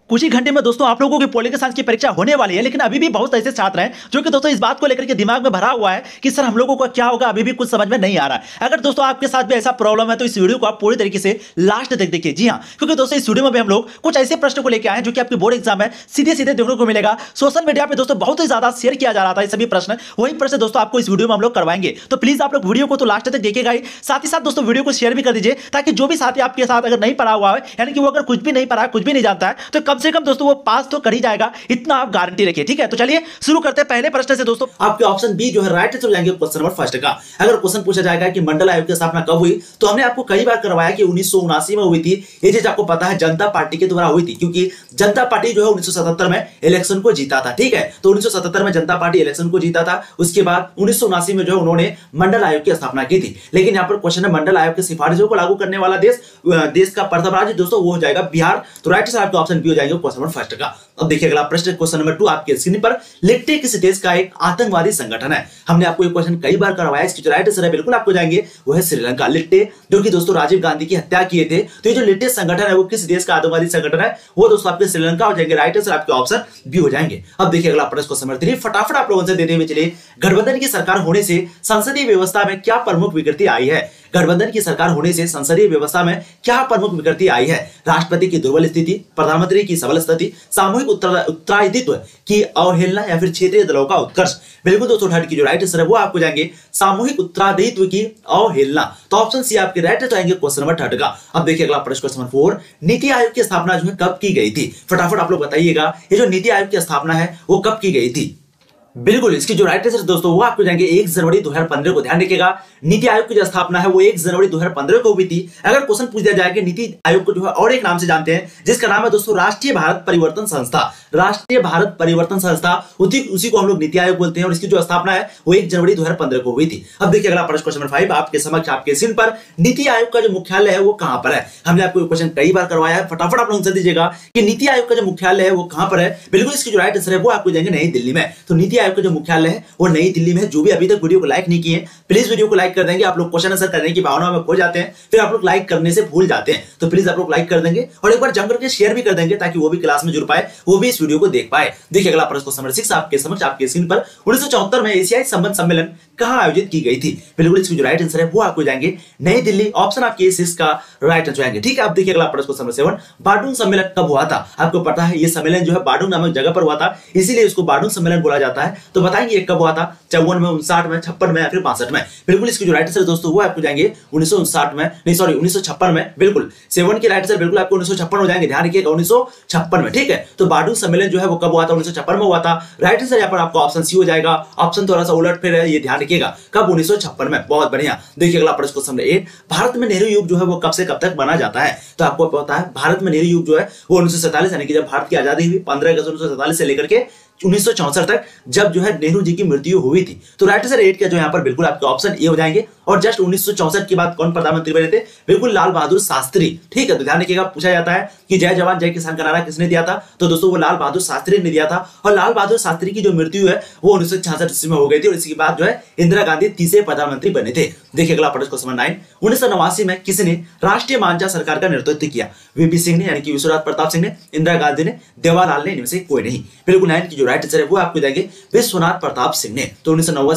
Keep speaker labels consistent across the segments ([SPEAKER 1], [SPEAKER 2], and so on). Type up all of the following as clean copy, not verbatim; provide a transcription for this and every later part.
[SPEAKER 1] कुछ ही घंटे में दोस्तों आप लोगों की पॉलिटिकल साइंस की परीक्षा होने वाली है, लेकिन अभी भी बहुत ऐसे छात्र हैं जो कि दोस्तों इस बात को लेकर के दिमाग में भरा हुआ है कि सर हम लोगों को क्या होगा, अभी भी कुछ समझ में नहीं आ रहा है। अगर दोस्तों आपके साथ भी ऐसा प्रॉब्लम है तो इस वीडियो को आप पूरी तरीके से लास्ट तक देखिए। जी हाँ, क्योंकि दोस्तों इस वीडियो में भी हम लोग कुछ ऐसे प्रश्न को लेकर आए हैं जो कि आपके बोर्ड एग्जाम में सीधे सीधे देखने को मिलेगा। सोशल मीडिया पर दोस्तों बहुत ही ज्यादा शेयर किया जा रहा था ये सभी प्रश्न, वही प्रश्न दोस्तों आपको इस वीडियो में हम लोग करवाएंगे। तो प्लीज आप लोग वीडियो को तो लास्ट तक देखिएगा ही, साथ ही साथ दोस्तों वीडियो को शेयर भी कर दीजिए ताकि जो भी साथी आपके साथ अगर नहीं पढ़ा हुआ है, यानी कि वो अगर कुछ भी नहीं पढ़ा है, कुछ भी नहीं जानता है, तो कम से कम दोस्तों वो पास तो कर ही जाएगा, इतना आप गारंटी रखिए। ठीक है, तो चलिए शुरू करते हैं पहले प्रश्न से। दोस्तों
[SPEAKER 2] आपके ऑप्शन बी जो है राइट आंसर हो जाएंगे क्वेश्चन नंबर फर्स्ट का। अगर क्वेश्चन पूछा जाएगा कि मंडल आयोग की स्थापना कब हुई, तो हमने आपको कई बार करवाया कि 1979 में हुई थी। ये चीज आपको पता है जनता पार्टी के द्वारा हुई थी, क्योंकि जनता पार्टी जो है 1977 में इलेक्शन को जीता था। ठीक है, तो 1977 में जनता पार्टी इलेक्शन को जीता था। उसके बाद 1979 में जो है उन्होंने मंडल आयोग की स्थापना की थी। लेकिन यहाँ पर क्वेश्चन है मंडल आयोग की सिफारिशों को लागू करने वाला देश का प्रथम राज्य दोस्तों वो हो जाएगा बिहार। तो राइट आंसर आपका ऑप्शन बी हो जाएगा क्वेश्चन नंबर फर्स्ट का। अब देखिए अगला प्रश्न क्वेश्चन नंबर 2 आपके स्क्रीन पर। लिट्टे किस देश का एक आतंकवादी संगठन है? हमने आपको ये क्वेश्चन कई बार करवाया, इसकी जो राइट आंसर है बिल्कुल आपको जाएंगे वो है श्रीलंका। लिट्टे जो कि दोस्तों राजीव गांधी की हत्या किए थे, तो ये जो लिट्टे संगठन है वो किस देश का आतंकवादी संगठन है? वो दोस्तों आपके श्रीलंका हो जाएंगे। राइट आंसर आपके ऑप्शन बी हो जाएंगे। अब देखिए अगला प्रश्न क्वेश्चन नंबर 3 फटाफट आप लोगों से देते हुए चलिए। गठबंधन की सरकार होने से संसदीय व्यवस्था में क्या प्रमुख विकृति आई है? गठबंधन की सरकार होने से संसदीय व्यवस्था में क्या प्रमुख विकृति आई है? राष्ट्रपति की दुर्बल स्थिति, प्रधानमंत्री की सबल स्थिति, सामूहिक उत्तराधित्व की अवहेलना या फिर क्षेत्रीय दलों का उत्कर्ष? बिल्कुल दोस्तों थर्ड की जो राइट आंसर है वो आपको जाएंगे सामूहिक उत्तराधित्व की अवहेलना। तो ऑप्शन सी आपके राइट आंसर आएंगे क्वेश्चन नंबर थर्ड का। अब देखिए अगला प्रश्न क्वेश्चन नंबर 4। नीति आयोग की स्थापना जो है कब की गई थी? फटाफट आप लोग बताइएगा, ये जो नीति आयोग की स्थापना है वो कब की गई थी? बिल्कुल इसकी जो राइट आंसर दोस्तों वो आपको जाएंगे 1 जनवरी 2015 को। ध्यान रखिएगा, नीति आयोग की जो स्थापना है वो 1 जनवरी 2015 को हुई थी। अगर क्वेश्चन पूछ दिया जाए कि नीति आयोग को जो है और एक नाम से जानते हैं, जिसका नाम है दोस्तों राष्ट्रीय भारत परिवर्तन संस्था। राष्ट्रीय भारत परिवर्तन संस्था, उसी को हम लोग नीति आयोग बोलते हैं, और इसकी जो स्थापना है वो 1 जनवरी 2015 को हुई थी। अब देखिए अगला प्रश्न क्वेश्चन नंबर 5 आपके समक्ष आपके स्क्रीन पर। नीति आयोग का जो मुख्यालय है वो कहां पर है? हमने आपको क्वेश्चन कई बार करवाया है, फटाफट आप लोग आंसर दीजिएगा कि नीति आयोग का जो मुख्यालय है वो कहां पर है। बिल्कुल इसकी जो राइट आंसर है वो आपको जाएंगे नई दिल्ली में। तो नीति आयोग का जो मुख्यालय है वो नई दिल्ली में है। जो भी अभी तक वीडियो को लाइक नहीं किए प्लीज वीडियो को लाइक कर देंगे। आप लोग क्वेश्चन आंसर करने की भावना में खो जाते हैं, फिर आप लोग लाइक करने से भूल जाते हैं, तो प्लीज आप लोग लाइक कर देंगे और एक बार जम करके शेयर भी कर देंगे ताकि वो भी क्लास में जुड़ पाए, वो भी इस वीडियो को देख पाए। देखिए अगला प्रश्न क्वेश्चन नंबर 6 आपके समक्ष आपके स्क्रीन पर। 1974 में एशियाई संबंध सम्मेलन कहां आयोजित की गई थी? बिल्कुल इसकी जो राइट आंसर है वो आपको जाएंगे नई दिल्ली। ऑप्शन आपके 6 का राइट आंसर जाएंगे। ठीक है, अब देखिए अगला प्रश्न क्वेश्चन नंबर 7। बार्डून सम्मेलन कब हुआ था? आपको पता है ये सम्मेलन जो है बार्डून नामक जगह पर हुआ था, इसीलिए इसको बार्डून सम्मेलन बोला जाता है। तो बताएंगे ये कब हुआ था? 54 में, 59 में, 56 में या फिर 62 में? बिल्कुल इसकी जो राइट आंसर दोस्तों वो आपको जाएंगे 1959 में, नहीं सॉरी 1956 में। बिल्कुल 7 की राइट आंसर बिल्कुल आपको 1956 हो जाएंगे। ध्यान रखिएगा 1956 में। ठीक है, तो बार्डून सम्मेलन जो है वो कब हुआ था? 1956 में हुआ था। राइट आंसर यहाँ पर आपको ऑप्शन सी हो जाएगा। ऑप्शन थोड़ा सा उलट फिर है, ये ध्यान रखिएगा, कब? 1956 में। बहुत बढ़िया। देखिए अगला प्रश्न क्वेश्चन नंबर 8। भारत में नेहरू युग जो है वो कब से कब तक माना जाता है? तो आपको पता है भारत में नेहरू युग जो है वो 1947 यानी कि जब भारत की आजादी हुई 15 अगस्त 1947 से लेकर के 1964 तक, जब जो है नेहरू जी की मृत्यु हुई थी। तो राइट आंसर 8 का जो यहाँ पर बिल्कुल आपके ऑप्शन ए हो जाएंगे। और जस्ट 1964 के बाद कौन प्रधानमंत्री बने थे? बिल्कुल लाल बहादुर शास्त्री। ठीक है, तो ध्यान रखिएगा, पूछा जाता है कि जय जवान जय किसान का नारा किसने दिया था? तो दोस्तों वो लाल बहादुर शास्त्री ने दिया था। और लाल बहादुर शास्त्री की जो मृत्यु है वो 1966 ईस्वी में हो गई थी, और इसके बाद जो है इंदिरा गांधी तीसरे प्रधानमंत्री बने थे। देखिए अगला प्रश्न क्वेश्चन नंबर 9। 1989 में किसने राष्ट्रीय मांझा सरकार का नेतृत्व किया? वीपी सिंह ने, यानी कि विश्वनाथ प्रताप सिंह ने, इंदिरा गांधी ने, देवालाल ने, इनमें से कोई नहीं। बिल्कुल 9 की जो राइट आंसर है वो आपको जाएंगे विश्वनाथ प्रताप सिंह ने। तो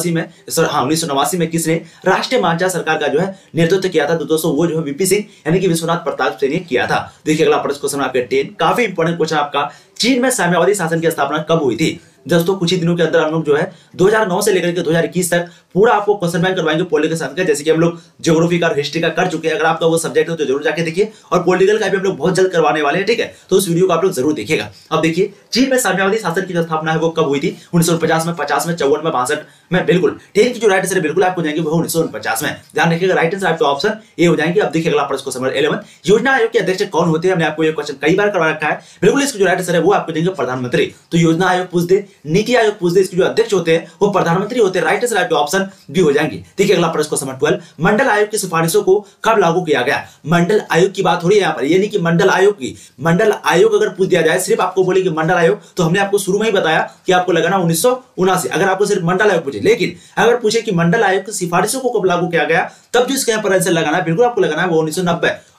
[SPEAKER 2] 1989 में किसने राष्ट्रीय मांझा सरकार का जो है नेतृत्व किया था? तो दोस्तों वो जो है वीपी सिंह यानी कि विश्वनाथ प्रताप सिंह ने किया था। देखिए अगला प्रश्न क्वेश्चन आपके 10, काफी इंपॉर्टेंट क्वेश्चन आपका। चीन में साम्यवादी शासन की स्थापना कब हुई थी? दोस्तों कुछ ही दिनों के अंदर हम लोग जो है 2009 से लेकर के 2021 तक पूरा आपको क्वेश्चन बैंक करवाएंगे पॉलिटिकल साइंस का, जैसे कि हम लोग ज्योग्राफी का और हिस्ट्री का कर चुके हैं। अगर आपका वो सब्जेक्ट है तो जरूर जाके देखिए, और पॉलिटिकल का भी हम लोग बहुत जल्द करवाने वाले हैं। ठीक है, तो उस वीडियो को आप लोग जरूर देखिएगा। अब देखिए चीन में साम्यवादी शासन की स्थापना है वो कब हुई थी? 1949 में, 50 में, 54 में, 62 में? बिल्कुल 10 की जो राइट आंसर है बिल्कुल आपको जाएंगे वो 1949 में। ध्यान रखिएगा, राइट आंसर आपके ऑप्शन ए हो जाएंगे। अब देखिए अगला प्रश्न क्वेश्चन नंबर 11। योजना आयोग के अध्यक्ष कौन होते हैं? हमने आपको ये क्वेश्चन कई बार करवा रखा है। बिल्कुल इसकी जो राइट आंसर है वो आपको देंगे प्रधानमंत्री। तो योजना आयोग पूछ दे, नीति आयोग पूछ दे, इसके जो अध्यक्ष होते हैं वो प्रधानमंत्री होते हैं। राइट आंसर आपके ऑप्शन बी हो जाएंगे। देखिए अगला प्रश्न क्वेश्चन नंबर 12। मंडल आयोग की सिफारिशों को कब लागू किया गया? मंडल आयोग की बात हो रही है यहाँ पर, यानी कि मंडल आयोग की। मंडल आयोग अगर पूछ दिया जाए, सिर्फ आपको बोले कि मंडल आयोग, तो हमने आपको शुरू में ही बताया कि आपको लगाना 1979, अगर आपको सिर्फ मंडल आयोग पूछे। लेकिन अगर पूछे कि मंडल आयोग की सिफारिशों को कब लागू किया गया, तब जो इसके यहाँ पर आंसर लगाना है बिल्कुल आपको लगाना है वो 1990।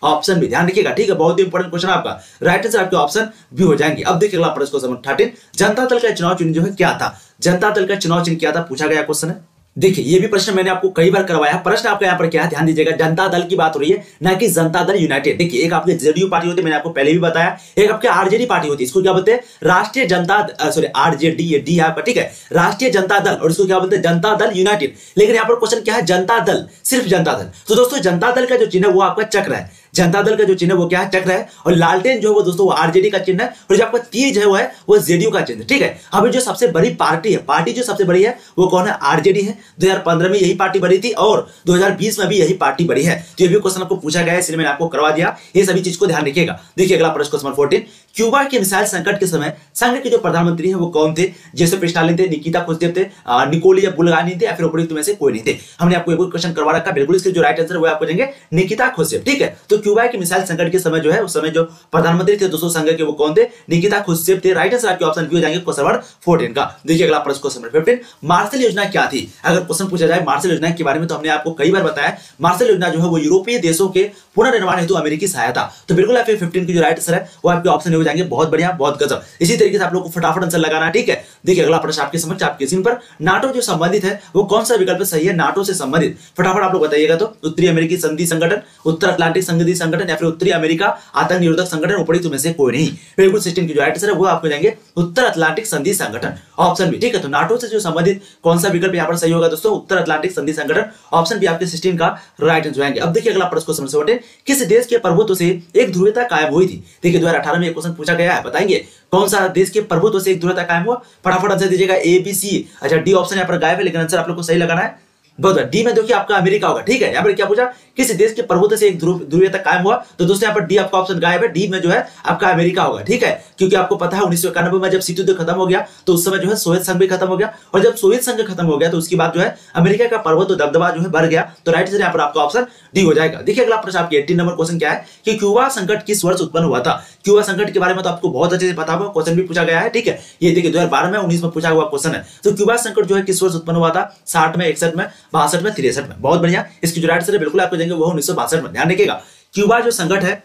[SPEAKER 2] ऑप्शन भी। ध्यान रखिएगा, ठीक है, बहुत ही इंपॉर्टेंट क्वेश्चन आपका। राइट आंसर आपके ऑप्शन भी हो जाएंगे। अब देखिए अगला प्रश्न क्वेश्चन 13, जनता दल का चुनाव चिन्ह जो है क्या था? जनता दल का चुनाव चिन्ह क्या था, पूछा गया क्वेश्चन है। देखिए ये भी प्रश्न मैंने आपको कई बार करवाया। प्रश्न आपका यहाँ पर क्या है, ध्यान दीजिएगा, जनता दल की बात हो रही है, ना कि जनता दल यूनाइटेड। देखिए एक आपके जेडीयू पार्टी होती है, मैंने आपको पहले भी बताया, एक आपके आरजेडी पार्टी होती है, इसको क्या बोलते हैं, राष्ट्रीय जनता सॉरी आरजेडी, ये डी आपका, ठीक है, राष्ट्रीय जनता दल, और इसको क्या बोलते हैं, जनता दल यूनाइटेड। लेकिन यहाँ पर क्वेश्चन क्या है, जनता दल, सिर्फ जनता दल। तो दोस्तों जनता दल का जो चिन्ह है वो आपका चक्र है, जनता दल का जो चिन्ह है वो क्या है, चक्र है, और लालटेन जो है वो दोस्तों वो आरजेडी का चिन्ह है, और जो आपका तीर है वो जेडीयू का चिन्ह, ठीक है। अभी जो सबसे बड़ी पार्टी है, पार्टी जो सबसे बड़ी है वो कौन है, आरजेडी है। 2015 में यही पार्टी बनी थी और 2020 में भी यही पार्टी बड़ी है। तो ये भी क्वेश्चन आपको पूछा गया है, इसलिए मैंने आपको करवा दिया। ये सभी चीज को ध्यान रखिएगा। देखिए अगला प्रश्न क्वेश्चन 14, क्यूबा के मिसाइल संकट के समय संघ के जो प्रधानमंत्री है वो कौन थे? जोसेफ स्टालिन थे, निकिता खुश्चेव थे, निकोलिया बुल्गानी थे, या फिर उपयुक्त में से कोई नहीं थे। हमने आपको एक क्वेश्चन करवा रखा, बिल्कुल इसके जो राइट आंसर वो आपको देंगे निकिता खुश्चेव, ठीक है। तो क्यूबा के मिसाइल संकट के समय जो है, उस समय जो प्रधानमंत्री थे दोस्तों संघ के, वो कौन थे, निकिता खुश्चेव थे। राइट आंसर आपके ऑप्शन बी हो जाएंगे क्वेश्चन नंबर 14 का। देखिए अगला प्रश्न क्वेश्चन नंबर 15, मार्शल योजना क्या थी? अगर क्वेश्चन पूछा जाए मार्शल योजना के बारे में, तो हमने आपको कई बार बताया, मार्शल योजना जो है वो यूरोपीय देशों के पुनर्निर्माण हेतु अमेरिकी सहायता। तो बिल्कुल आपके 15 की जो राइट आंसर है वो आपके ऑप्शन हो जाएंगे। बहुत बढ़िया, बहुत गजब। इसी तरीके से आप लोग को फटाफट आंसर लगाना है, ठीक है। देखिए अगला प्रश्न आपके समझ, आपके स्क्रीन पर, नाटो जो संबंधित है वो कौन सा विकल्प सही है नाटो से संबंधित? फटाफट आप लोग बताइएगा। तो उत्तरी अमेरिकी संधि संगठन, उत्तर अटलांटिक संधि संगठन, या फिर उत्तरी अमेरिका आतंक निरोधक संगठन, उपयुक्त में से कोई नहीं। बिल्कुल 16 की जो राइट आंसर है वो आपको जाएंगे उत्तर अटलांटिक संधि संगठन, ऑप्शन बी, ठीक है। तो नाटो से जो संबंधित कौन सा विकल्प यहाँ पर सही होगा दोस्तों, उत्तर अटलांटिक संधि संगठन, ऑप्शन बी आपके 16 का राइट आंसर आएंगे। अब देखिए अगला प्रश्न क्वेश्चन 17, किस देश के प्रभुत्व से एक ध्रुवीयता कायम हुई थी? देखिए 2018 में एक क्वेश्चन पूछा गया है, बताएंगे कौन सा देश के प्रभुत्व से एक ध्रुवीयता कायम हुआ? फटाफट आंसर दीजिएगा, ए बी सी। अच्छा डी ऑप्शन यहाँ पर गायब है, लेकिन आंसर आप लोग को सही लगाना है। बहुत डी में देखिए आपका अमेरिका होगा, ठीक है। यहाँ पर क्या पूछा, किस देश के प्रभुत्व से एक ध्रुवीयता कायम हुआ? तो दोस्तों यहाँ पर डी आपका ऑप्शन गायब है, डी में जो है आपका अमेरिका होगा, ठीक है। क्योंकि आपको पता है 1991 में जब शीत युद्ध खत्म हो गया तो उस समय जो है सोवियत संघ भी खत्म हो गया, और जब सोवियत संघ खत्म हो गया तो उसके बाद जो है अमेरिका का प्रभुत्व दबदबा जो है बढ़ गया। तो राइट आंसर यहाँ पर आपका ऑप्शन डी हो जाएगा। देखिए अगला प्रश्न आपके 18 नंबर क्वेश्चन क्या है कि क्यूबा संकट किस वर्ष उत्पन्न हुआ था? क्यूबा संकट के बारे में तो आपको बहुत अच्छे से पता होगा, क्वेश्चन भी पूछा गया है, ठीक है। ये देखिए 2012 में, 19 में पूछा हुआ क्वेश्चन है। तो क्यूबा संकट जो है किस वर्ष उत्पन्न हुआ था? 60 में, 61 में, 62 में, 63 में। बहुत बढ़िया, इसकी जो राइट आंसर है बिल्कुल आपको देंगे वो 1962 में। ध्यान रखिएगा, क्यूबा जो संकट है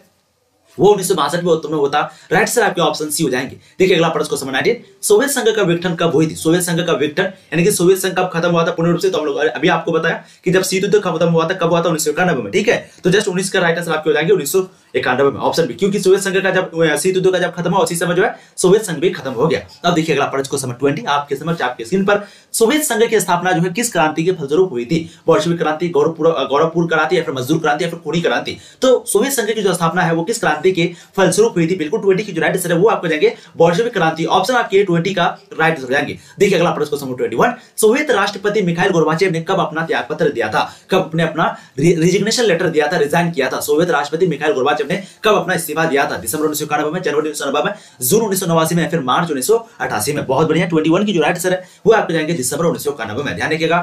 [SPEAKER 2] वो 1962 में उत्पन्न होता। राइट आंसर आपके ऑप्शन सी हो जाएंगे। देखिए अगला प्रश्न क्वेश्चन 19, सोवियत संघ का विघटन कब हुई थी? सोवियत संघ का विघटन यानी कि सोवियत संघ कब खत्म हुआ था पूर्ण रूप से? तो हम लोग अभी आपको बताया कि जब शीत युद्ध खत्म हुआ था, कब हुआ था? 1991 में, ठीक है। तो जस्ट 19 का राइट आंसर आपके हो जाएंगे 1991 में, ऑप्शन बी। क्योंकि सोवियत संघ का जब शीत युद्ध का जब खत्म हुआ उसी समय जो है सोवियत संघ भी खत्म हो गया। अब देखिए अगला प्रश्न क्वेश्चन 20 आपके समझ, आपके स्क्रीन पर, सोवियत संघ की स्थापना जो है किस क्रांति के फलस्वरूप हुई थी? बोल्शेविक क्रांति, गौरवपूर्ण क्रांति, या फिर मजदूर क्रांति, या फिर खूनी क्रांति? तो सोवियत संघ की जो स्थापना है वो किस क्रांति के फलस्वरूप हुई थी? बिल्कुल 20 की जो राइट आंसर है वो आपको जाएंगे बोल्शेविक क्रांति, ऑप्शन आपके 20 का राइट आंसर जाएंगे। देखिए अगला प्रश्न क्वेश्चन 21, सोवियत राष्ट्रपति मिखाइल गोर्बाचेव ने कब अपना त्याग पत्र दिया था? कब अपने अपना रिजिग्नेशन लेटर दिया था, रिजाइन किया था? सोवियत राष्ट्रपति मिखाइल गोर्बाचेव ने कब अपना इस्तीफा दिया था? दिसंबर 1991 में, जनवरी 1990 में, जून 1989 में, या फिर मार्च 1988 में? बहुत बढ़िया, 21 की जो राइट आंसर है वो आपको जाएंगे दिसंबर 1991 में। ध्यान रखिएगा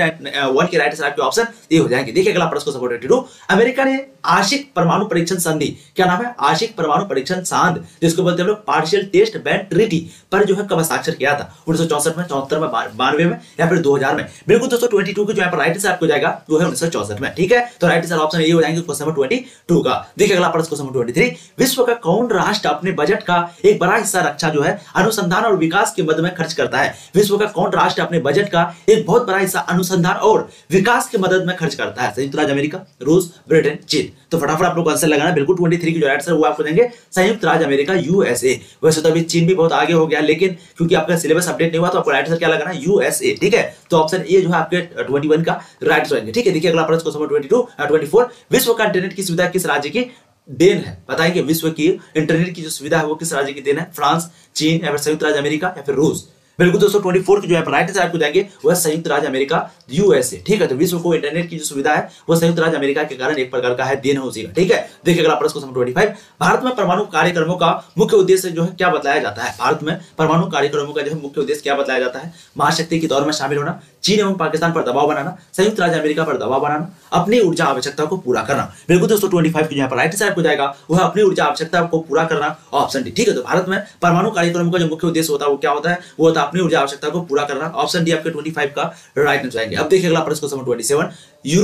[SPEAKER 2] 21 के राइट आंसर आपके ऑप्शन ए हो जाएंगे। देखिए अगला प्रश्न 22, अमेरिका ने आशिक परमाणु परीक्षण संधि, क्या नाम है? आशिक परमाणु परीक्षण सांध, जिसको बोलते हैं लोग पार्शियल टेस्ट बैन ट्रीटी, पर जो है कब हस्ताक्षर किया था? 1964 में, 74 में, 92 में, या फिर 2000 में? बिल्कुल दोस्तों 22 की जो यहाँ पर राइट आंसर आपको जाएगा वो है 1964 में, ठीक है। तो राइट आंसर ऑप्शन ए हो जाएंगे क्वेश्चन नंबर 22 का। देखिए अगला प्रश्न क्वेश्चन 23, विश्व का कौन राष्ट्र अपने बजट का एक बड़ा हिस्सा रक्षा जो है अनुसंधान और विकास के मद में खर्च करता है? विश्व का कौन राष्ट्र अपने बजट का एक बहुत बड़ा हिस्सा अनुसंधान और विकास की मदद में खर्च करता है? संयुक्त राज्य अमेरिका, रूस, ब्रिटेन, चीन? तो फटाफट आप लोग आंसर लगाना। बिल्कुल 23 की जो राइट आंसर वो आपको देंगे संयुक्त राज्य अमेरिका, यूएसए। वैसे तो अभी चीन भी बहुत आगे हो गया, लेकिन क्योंकि आपका सिलेबस अपडेट नहीं हुआ तो आपको राइट आंसर क्या लगाना है? यूएसए, ठीक है। तो ऑप्शन ए जो है आपके 21 का राइट आंसर आएंगे, ठीक है। देखिए अगला प्रश्न क्वेश्चन 24, विश्व का इंटरनेट की सुविधा किस राज्य की देन है? बताएंगे विश्व की इंटरनेट की जो सुविधा है वो किस राज्य की देन है? फ्रांस, चीन, या फिर संयुक्त राज्य अमेरिका, या फिर रूस? बिल्कुल दोस्तों 24 की जो है राइट आंसर आपको जाएंगे वह संयुक्त राज्य अमेरिका, यूएसए, ठीक है। तो विश्व को इंटरनेट की जो सुविधा है वो संयुक्त राज्य अमेरिका के कारण एक प्रकार का है देन हो उसी का, ठीक है। देखिए अगला प्रश्न क्वेश्चन 25, भारत में परमाणु कार्यक्रमों का मुख्य उद्देश्य जो है क्या बताया जाता है? भारत में परमाणु कार्यक्रमों का जो है मुख्य उद्देश्य क्या बताया जाता है? महाशक्ति के दौर में शामिल होना, चीन एवं पाकिस्तान पर दबाव बनाना, संयुक्त राज्य अमेरिका पर दबाव बनाना, अपनी ऊर्जा आवश्यकता को पूरा करना? बिल्कुल दोस्तों 25 की यहाँ पर राइट आंसर हो जाएगा वह अपनी ऊर्जा आवश्यकता को पूरा करना, ऑप्शन डी, ठीक है। तो भारत में परमाणु कार्यक्रमों का जो मुख्य उद्देश्य होता है वो क्या होता है? वो होता है अपनी ऊर्जा आवश्यकता को पूरा करना, ऑप्शन डी आपके 25 का राइट आंसर आएंगे। अब देखिए अगला प्रश्न क्वेश्चन 27, यूरोप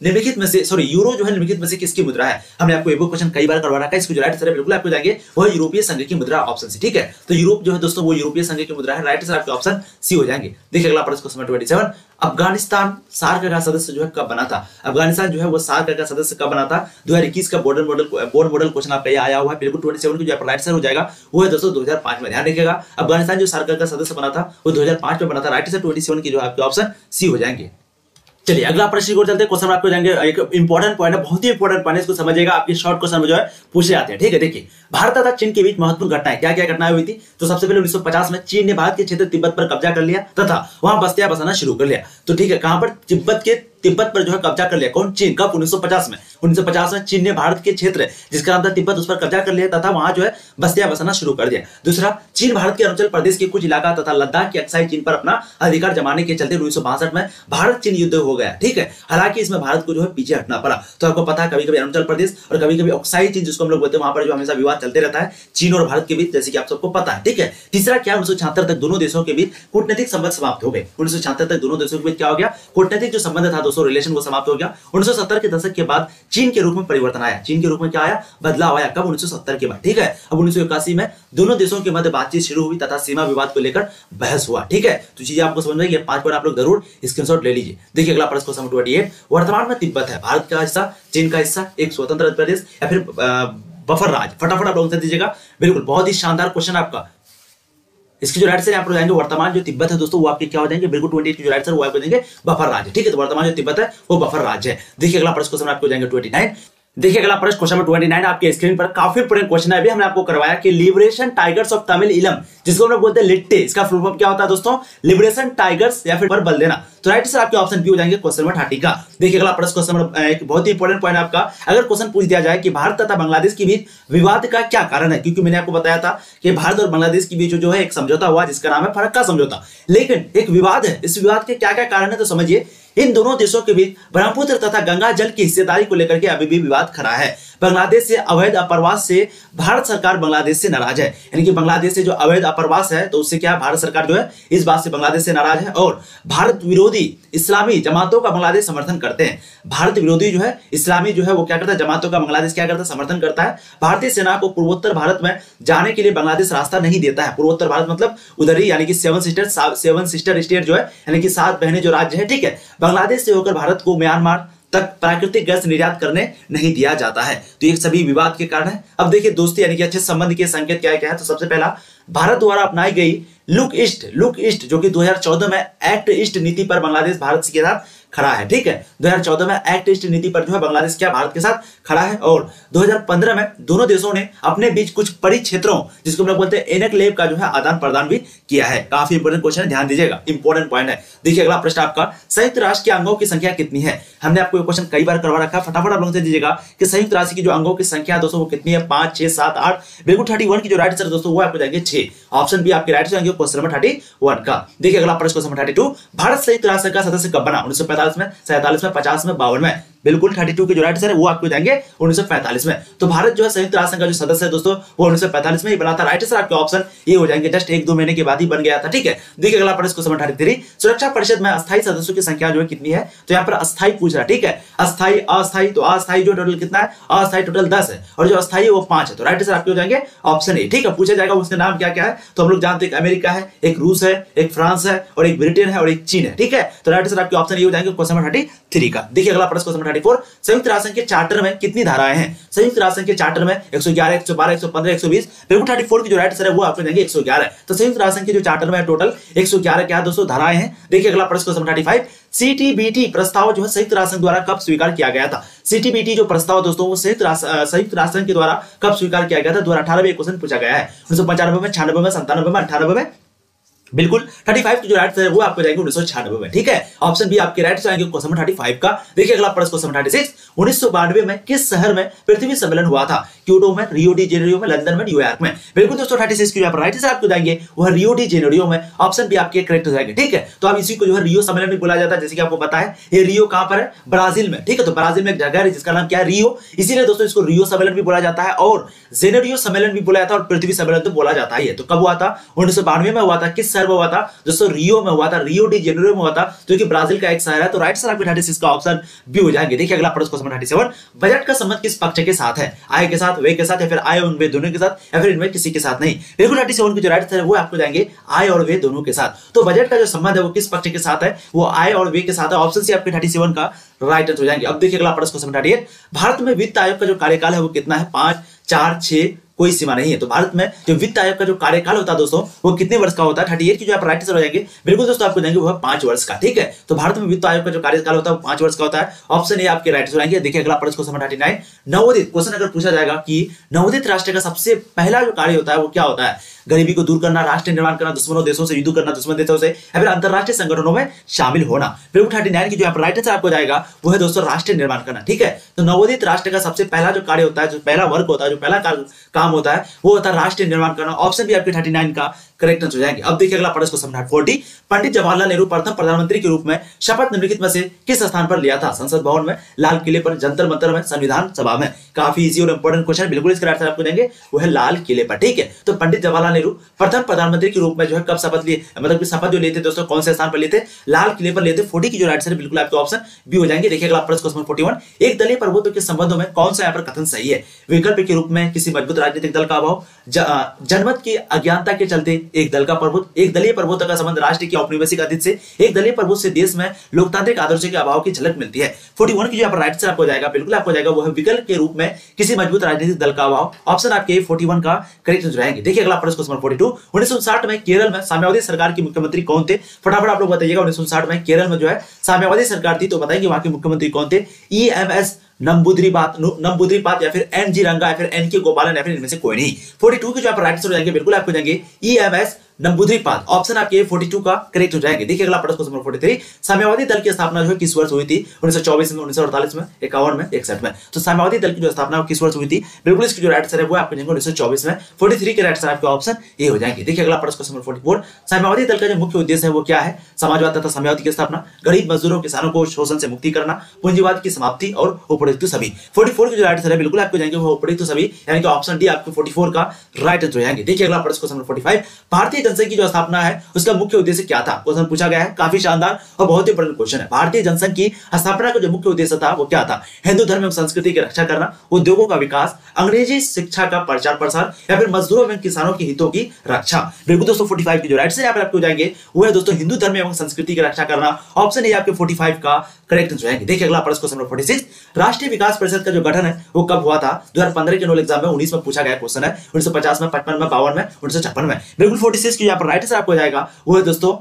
[SPEAKER 2] निम्नलिखित में से यूरो जो है निम्नलिखित में से किसकी मुद्रा है? हमने आपको ये क्वेश्चन कई बार करवा रखा है। इसको जो राइट आंसर है बिल्कुल आपको जाएंगे वह यूरोपीय संघ की मुद्रा, ऑप्शन सी। ठीक है, तो यूरोप जो है दोस्तों वो यूरोपीय संघ की मुद्रा है। राइट आंसर आपके ऑप्शन सी हो जाएंगे। देखिए अगला प्रश्न क्वेश्चन 27, अफगानिस्तान सार्क का सदस्य जो है कब बना था? अफगानिस्तान जो है वो सार्क का सदस्य कब बना था? 2021 का बोर्ड मॉडल क्वेश्चन आपका ये आया हुआ है। बिल्कुल 27 की जो राइट आंसर हो जाएगा वो है दोस्तों 2005 में। ध्यान रखिएगा, अफगानिस्तान जो सार्क का सदस्य बना था वो 2005 में बना था। राइट आंसर 27 की जो आपके ऑप्शन सी हो जाएंगे। चलिए अगला प्रश्न को चलते हैं। क्वेश्चन आपको जाएंगे एक इंपॉर्टेंट पॉइंट है, बहुत ही इंपॉर्टेंट पॉइंट है, इसको समझिएगा। आपके शॉर्ट क्वेश्चन जो है पूछे जाते हैं। ठीक है, देखिए भारत तथा चीन के बीच महत्वपूर्ण घटनाएं क्या क्या घटनाएं हुई थी? तो सबसे पहले 1950 में चीन ने भारत के क्षेत्र तिब्बत पर कब्जा कर लिया तथा वहां बस्तियां बसाना शुरू कर लिया। तो ठीक है, कहां पर? तिब्बत पर जो है कब्जा कर लिया। कौन? चीन। कब? 1950 में। 1950 में चीन ने भारत के क्षेत्र जिसका नाम था तिब्बत उस पर कब्जा कर लिया तथा वहां जो है बस्तियां बसाना शुरू कर दिया। दूसरा, चीन भारत के अरुणाचल प्रदेश के कुछ इलाका तथा लद्दाख की अक्साई चीन पर अपना अधिकार जमाने के चलते 1962 में भारत चीन युद्ध हो गया। ठीक है, हालांकि इसमें भारत को जो है पीछे हटना पड़ा। तो आपको पता है कभी कभी अरुणाचल प्रदेश और कभी कभी अक्साई चीन जिसको हम लोग बोलते हैं, वहां पर जो हमेशा विवाद चलते रहता है चीन और भारत के बीच, जैसे कि आप सबको पता है। ठीक है, तीसरा क्या? 1976 तक दोनों देशों के बीच कूटनीतिक संबंध समाप्त हो गए। 1976 तक दोनों देशों के बीच क्या हो गया? कूटनीतिक जो संबंध था दोस्तों, रिलेशन, वो समाप्त हो गया। 1970 के दशक के बाद चीन के रूप में परिवर्तन आया। चीन के रूप में क्या आया? बदलाव आया। कब? 1970 के बाद। ठीक है, अब 1981 में दोनों देशों के मध्य बातचीत शुरू हुई तथा सीमा विवाद को लेकर बहस हुआ। ठीक है, तो चीजें आपको समझ में आएगी। 5 पॉइंट आप लोग जरूर स्क्रीनशॉट ले लीजिए। देखिए अगला प्रश्न क्वेश्चन 28, वर्तमान में तिब्बत है भारत का हिस्सा, चीन का हिस्सा, एक स्वतंत्र प्रदेश या फिर बफर राज्य? फटाफट आप लोग उत्तर दीजिएगा। बिल्कुल, बहुत ही शानदार क्वेश्चन आपका। इसकी जो राइट आंसर आप लोग जाएंगे वर्तमान जो तिब्बत है दोस्तों वो आपके क्या हो जाएंगे? बिल्कुल 28 की जो राइट आंसर वो आपको देंगे बफर राज्य। ठीक है, तो वर्तमान जो तिब्बत है वो बफर राज्य है। देखिए अगला प्रश्न क्वेश्चन आपको जाएंगे 29। देखिए अगला प्रश्न क्वेश्चन नंबर 29 आपके स्क्रीन पर काफी इंपोर्टेंट क्वेश्चन है। अभी हमने आपको करवाया कि लिबरेशन टाइगर्स ऑफ तमिल इलम, जिसको हम लोग बोलते हैं लिट्टे, इसका फुल फॉर्म क्या होता है दोस्तों? लिबरेशन टाइगर्स या फिर पर बल देना। तो राइट आंसर आपके ऑप्शन बी हो जाएंगे क्वेश्चन नंबर 30 का। देखिए अगला प्रश्न क्वेश्चन नंबर एक बहुत ही इंपॉर्टेंट पॉइंट आपका। अगर क्वेश्चन पूछ दिया जाए कि भारत तथा बांग्लादेश के बीच विवाद का क्या कारण है, क्योंकि मैंने आपको बताया था कि भारत और बांग्लादेश के बीच जो है एक समझौता हुआ जिसका नाम है फरक्का समझौता, लेकिन एक विवाद है। इस विवाद के क्या क्या कारण है? तो समझिए, इन दोनों देशों के बीच ब्रह्मपुत्र तथा गंगा जल की हिस्सेदारी को लेकर के अभी भी विवाद खड़ा है। बांग्लादेश से अवैध अप्रवास से भारत सरकार बांग्लादेश से नाराज है। यानी कि बांग्लादेश से जो अवैध अप्रवास है तो उससे क्या भारत सरकार जो है इस बात से बांग्लादेश से नाराज है। और भारत विरोधी इस्लामी जमातों का बांग्लादेश समर्थन करते हैं। भारत विरोधी जो है इस्लामी जो है वो क्या करता है? जमातों का बांग्लादेश क्या करता है? समर्थन करता है। भारतीय सेना को पूर्वोत्तर भारत में जाने के लिए बांग्लादेश रास्ता नहीं देता है। पूर्वोत्तर भारत मतलब उधर ही, यानी कि सेवन सिस्टर स्टेट जो है, यानी कि 7 बहनें जो राज्य है। ठीक है, बांग्लादेश से होकर भारत को म्यांमार तक प्राकृतिक गैस निर्यात करने नहीं दिया जाता है। तो ये सभी विवाद के कारण है। अब देखिए दोस्ती यानी कि अच्छे संबंध के संकेत क्या क्या है? तो सबसे पहला, भारत द्वारा अपनाई गई लुक ईस्ट जो कि 2014 में एक्ट ईस्ट नीति पर बांग्लादेश भारत के साथ खड़ा है। ठीक है, 2014 में एक्ट ईस्ट नीति पर जो है बांग्लादेश क्या भारत के साथ खड़ा है। और 2015 में दोनों देशों ने अपने बीच कुछ परिक्षेत्रों जिसको हम लोग बोलते हैं एनक्लेव का जो है आदान प्रदान भी किया है। काफी इंपोर्टेंट क्वेश्चन है, ध्यान दीजिएगा, इंपोर्टेंट पॉइंट है। देखिए अगला प्रश्न आपका, संयुक्त राष्ट्र के अंगों की संख्या कितनी है? हमने आपको ये क्वेश्चन कई बार करवा रखा है। फटाफट आप लोग से दीजिएगा कि संयुक्त राष्ट्र की जो अंगों की संख्या दोस्तों वो कितनी है? 5, 6, 7, 8। बिल्कुल 31 की जो राइट आंसर दोस्तों वो आपको जाएंगे 6। ऑप्शन बी आपके राइट आंसर क्वेश्चन नंबर 31 का। देखिए अगला प्रश्न क्वेश्चन नंबर 32, भारत संयुक्त राष्ट्र का सदस्य कब बना? 1945 में, 47 में, 50 में, 52 में? बिल्कुल 32 के जो राइट आंसर है वो आपको जाएंगे 1945 में। तो भारत जो है संयुक्त राष्ट्र का जो सदस्य है दोस्तों वो 1945 में ही बना था। राइट आंसर आपके ऑप्शन ये हो जाएंगे, जस्ट 1-2 महीने के बाद ही बन गया था। ठीक है, देखिए अगला प्रश्न क्वेश्चन नंबर 33, सुरक्षा परिषद में अस्थायी सदस्यों की संख्या जो है कितनी है? तो यहाँ पर अस्थायी पूछ रहा है। ठीक है, अस्थायी अस्थायी, तो अस्थायी जो टोटल कितना है? अस्थायी टोटल 10 है और जो अस्थायी वो 5 है। तो राइट आंसर आपके हो जाएंगे ऑप्शन ए। ठीक है, पूछा जाएगा उसके नाम क्या क्या है? तो हम लोग जानते हैं एक अमेरिका है, एक रूस है, एक फ्रांस है और एक ब्रिटेन है और एक चीन है। ठीक है, तो राइट आंसर आपके ऑप्शन ये हो जाएंगे क्वेश्चन नंबर 33 का। देखिए अगला प्रश्न क्वेश्चन नंबर 34, संयुक्त राष्ट्र के चार्टर में कितनी धाराएं हैं? संयुक्त राष्ट्र के चार्टर में 111, 112, 115, 120। बिल्कुल 34 की जो राइट आंसर है वो आपको देंगे 111। तो संयुक्त राष्ट्र के जो चार्टर में टोटल 111 क्या दोस्तों धाराएं हैं। देखिए अगला प्रश्न क्वेश्चन 35, सीटीबीटी प्रस्ताव जो है संयुक्त राष्ट्र द्वारा कब स्वीकार किया गया था? सीटीबीटी जो प्रस्ताव दोस्तों वो संयुक्त राष्ट्र के द्वारा कब स्वीकार किया गया था? 2018 में क्वेश्चन पूछा गया है। 1995 में, 96 में, 97 में, 98 में? बिल्कुल 35 की जो राइट आंसर है वो आपको जाएंगे 1996 में। ठीक है, ऑप्शन बी आपके राइट आंसर क्वेश्चन नंबर 35 का। देखिए अगला प्रश्न क्वेश्चन नंबर 36, 1992 में किस शहर में पृथ्वी सम्मेलन हुआ था? क्योटो में, रियो डी जेनेरियो में, लंदन में, न्यूयॉर्क में? बिल्कुल दोस्तों 36 की जो राइट आंसर आपको जाएंगे वो रियो डी जेनेरियो में। ऑप्शन बी आपके करेक्ट हो जाएंगे। ठीक है, तो अब इसी को जो है रियो सम्मेलन भी बोला जाता है, जैसे कि आपको पता है ये रियो कहां पर है? ब्राजील में। ठीक है, तो ब्राजील में एक जगह है जिसका नाम क्या है? रियो। इसीलिए दोस्तों इसको रियो सम्मेलन भी बोला जाता है और जेनेरियो सम्मेलन भी बोला जाता है और पृथ्वी सम्मेलन तो बोला जाता है। तो कब हुआ था? 1992 में हुआ था। किस शहर में हुआ था दोस्तों? रियो में हुआ था, रियो डी जेनेरो में हुआ था, जो कि ब्राजील का एक शहर है। तो राइट सर आपके 36 का ऑप्शन बी हो जाएंगे। देखिए अगला प्रश्न क्वेश्चन 37, बजट का संबंध किस पक्ष के साथ है? आय के साथ, व्यय के साथ, या फिर आय और व्यय दोनों के साथ, या फिर इनमें किसी के साथ नहीं? बिल्कुल 37 की जो राइट आंसर है वो आपको जाएंगे आय और व्यय दोनों के साथ। तो बजट का जो संबंध है वो किस पक्ष के साथ है? वो आय और व्यय के साथ है। ऑप्शन सी आपके 37 का राइट आंसर हो जाएंगे। अब देखिए अगला प्रश्न क्वेश्चन 38, भारत में वित्त आयोग का जो कार्यकाल है वो कितना है? 5, 4, 6, कोई सीमा नहीं है। तो भारत में जो वित्त आयोग का जो कार्यकाल होता है दोस्तों वो कितने वर्ष का होता है? 38 की जो आप राइट आंसर हो जाएंगे बिल्कुल दोस्तों आपको जाएंगे वो है 5 वर्ष का। ठीक है, तो भारत में वित्त आयोग का जो कार्यकाल होता है वो 5 वर्ष का होता है। ऑप्शन ए आपके राइट आंसर हो जाएंगे। देखिए अगला प्रश्न क्वेश्चन 39, नवोदित क्वेश्चन अगर पूछा जाएगा कि नवोदित राष्ट्र का सबसे पहला जो कार्य होता है वो क्या होता है? गरीबी को दूर करना, राष्ट्र निर्माण करना, दुश्मनों देशों से युद्ध करना, दुश्मन देशों से, या फिर अंतरराष्ट्रीय संगठनों में शामिल होना? बिल्कुल 39 की जो आप राइट आंसर आपको जाएगा वो है दोस्तों राष्ट्र निर्माण करना। ठीक है, तो नवोदित राष्ट्र का सबसे पहला जो कार्य होता है, जो पहला वर्क होता है, जो पहला काम होता है वो होता है राष्ट्र निर्माण करना। ऑप्शन भी आपके 39 का करेक्ट आंसर हो जाएंगे। अब देखिए अगला प्रश्न क्वेश्चन 40, पंडित जवाहरलाल नेहरू प्रथम प्रधानमंत्री के रूप में शपथ निम्नलिखित में से किस स्थान पर लिया था? संसद भवन में, लाल किले पर, जंतर मंतर में, संविधान सभा में? काफी इजी और इंपॉर्टेंट क्वेश्चन, बिल्कुल इसका आंसर आपको देंगे वो है लाल किले पर। ठीक है, तो पंडित जवाहरलाल नेहरू प्रथम प्रधानमंत्री के रूप में जो है कब शपथ लिए, मतलब कि शपथ जो लेते दोस्तों कौन से स्थान पर लेते? लाल किले पर लेते। 40 की जो राइट आंसर बिल्कुल आपके ऑप्शन बी हो जाएंगे। देखिए अगला प्रश्न क्वेश्चन 41, एक दलीय प्रभुत्व के संबंधों में कौन सा यहाँ पर कथन सही है? विकल्प के रूप में किसी मजबूत राजनीतिक दल का अभाव, जनमत की अज्ञानता के चलते एक दल का प्रभुत्व, एक दलीय प्रभुत्व का संबंध राष्ट्र की औपनिवेशिक अधिक से, एक दलीय प्रभुत्व से देश में लोकतांत्रिक आदर्शों के अभाव की झलक मिलती है। 41 की जो यहाँ पर राइट आंसर आपको जाएगा बिल्कुल आपको जाएगा वो है विकल्प के रूप में किसी मजबूत राजनीतिक दल का अभाव। ऑप्शन आपके 41 का करेक्ट आंसर रहेंगे। देखिए अगला प्रश्न क्वेश्चन 42, 1959 में केरल में साम्यवादी सरकार के मुख्यमंत्री कौन थे? फटाफट आप लोग बताइएगा। 1959 में केरल में जो है साम्यवादी सरकार थी, तो बताएंगे वहां के मुख्यमंत्री कौन थे? EMS नंबूद्रीपाद, या फिर NG रंगा, या फिर NK गोपालन, या फिर इनमें से कोई नहीं। 42 के जो आप राइट आंसर हो जाएंगे बिल्कुल आपको जाएंगे EMS नंबूद्रीपाद। ऑप्शन आपके 42 का करेक्ट हो जाएंगे। देखिए अगला प्रश्न क्वेश्चन 43, साम्यवादी दल की स्थापना जो है किस वर्ष हुई थी? 1924 में, 1948 में, 51 में, 61 में? तो साम्यवादी दल की जो स्थापना किस वर्ष हुई थी? बिल्कुल इसकी जो राइट आंसर है वो आपको जाएंगे 1924 में। 43 के राइट आंसर आपके ऑप्शन ए हो जाएंगे। देखिए अगला प्रश्न क्वेश्चन 44, साम्यवादी दल का जो मुख्य उद्देश्य है वो क्या है? समाजवाद तथा साम्यवादी की स्थापना, गरीब मजदूरों किसानों को शोषण से मुक्ति करना, पूंजीवाद की समाप्ति, और उपरोक्त सभी। 44 की जो राइट आंसर है बिल्कुल आपको जाएंगे वो उपरोक्त सभी, यानी कि ऑप्शन डी आपको 44 का राइट आंसर हो जाएंगे। देखिए अगला प्रश्न क्वेश्चन 45, भारतीय जनसंघ की जो स्थापना है उसका मुख्य उद्देश्य क्या था? क्वेश्चन पूछा गया है, काफी शानदार और बहुत ही इंपॉर्टेंट क्वेश्चन है। भारतीय जनसंघ की स्थापना का जो मुख्य उद्देश्य था वो क्या था? हिंदू धर्म एवं संस्कृति की रक्षा करना, उद्योगों का विकास, अंग्रेजी शिक्षा का प्रचार प्रसार, या फिर मजदूरों एवं किसानों के हितों की रक्षा? बिल्कुल दोस्तों 45 की जो राइट आंसर आपको जाएंगे वो है दोस्तों हिंदू धर्म एवं संस्कृति की रक्षा करना। ऑप्शन ए आपके 45 का करेक्ट आंसर जाएंगे। देखिए अगला प्रश्न क्वेश्चन 46, राष्ट्रीय विकास परिषद का जो गठन है वो कब हुआ था? 2015 के नोल एग्जाम में 19 में पूछा गया क्वेश्चन है। 1950 में, 55 में, 52 में, 1956 में? बिल्कुल 46 की यहाँ पर राइट आंसर आपको जाएगा वो है दोस्तों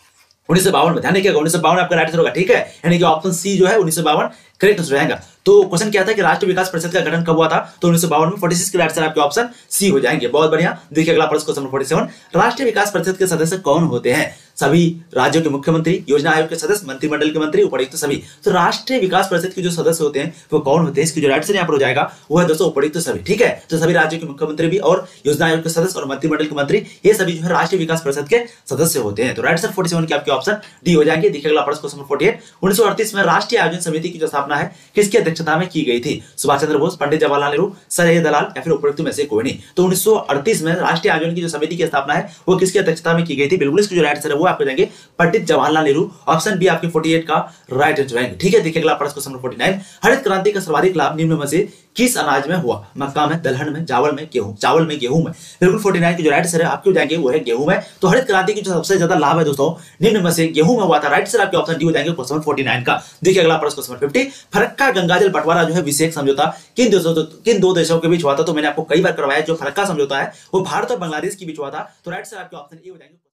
[SPEAKER 2] 1952 में। ध्यान रखिएगा 1952 आपका राइट आंसर होगा। ठीक है, यानी कि ऑप्शन सी जो है 1952 करेक्ट आंसर रहेगा। तो क्वेश्चन क्या था कि राष्ट्रीय विकास परिषद का गठन कब हुआ था? तो 1952 में। 46 के राइट आंसर आपके ऑप्शन सी हो जाएंगे। बहुत बढ़िया। देखिए अगला प्रश्न क्वेश्चन 47, राष्ट्रीय विकास परिषद के सदस्य कौन होते हैं? सभी राज्यों के मुख्यमंत्री, योजना आयोग के सदस्य, मंत्रिमंडल के मंत्री, उपायुक्त सभी? तो राष्ट्रीय विकास परिषद के जो सदस्य होते हैं वो कौन होते हैं? इसकी जो राइट आंसर यहाँ पर हो जाएगा वो है दोस्तों उपायुक्त सभी। ठीक है, तो सभी राज्यों के मुख्यमंत्री भी और योजना आयोग के सदस्य और मंत्रिमंडल के मंत्री ये सभी जो है राष्ट्रीय विकास परिषद के सदस्य होते हैं। तो राइट आंसर 47 के आपके ऑप्शन डी हो जाएंगे। देखिए अगला प्रश्न क्वेश्चन 48, 1938 में राष्ट्रीय आयोजन समिति की जो स्थापना है किसकी अध्यक्षता में की गई थी? सुभाष चंद्र बोस, पंडित जवाहरलाल नेहरू, सर ए दलाल, या फिर उपरोक्त में से कोई नहीं? तो 1938 में राष्ट्रीय आयोजन की जो समिति की स्थापना है वो किसकी अध्यक्षता में की गई थी? बिल्कुल इसकी जो राइट आंसर है वो आपको जाएंगे पंडित जवाहरलाल नेहरू। ऑप्शन बी आपके 48 का राइट आंसर रहेंगे। ठीक है, देखिए अगला प्रश्न क्वेश्चन 49, हरित क्रांति का सर्वाधिक लाभ निम्न में से किस अनाज में हुआ? मक्का में, दलहन में, चावल में, गेहूं में? बिल्कुल 49 की जो राइट आंसर है आपके जाएंगे वो है गेहूं में। तो हरित क्रांति की जो सबसे ज्यादा लाभ है दोस्तों निम्न में से गेहूं में हुआ था। राइट आंसर आपके ऑप्शन डी हो जाएंगे क्वेश्चन 49 का। देखिए अगला प्रश्न क्वेश्चन 50, फरक्का गंगाजल बंटवारा जो है विशेष समझौता किन दो देशों के बीच हुआ था? तो मैंने आपको कई बार करवाया जो फरक्का समझौता है वो भारत और बांग्लादेश के बीच हुआ था। तो राइट आंसर आपके ऑप्शन ए हो जाएंगे।